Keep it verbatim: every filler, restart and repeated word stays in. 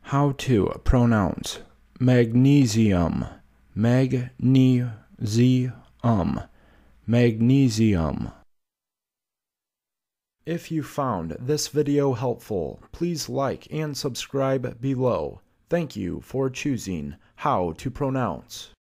How to pronounce magnesium, magnesium, magnesium. If you found this video helpful, please like and subscribe below. Thank you for choosing How to Pronounce.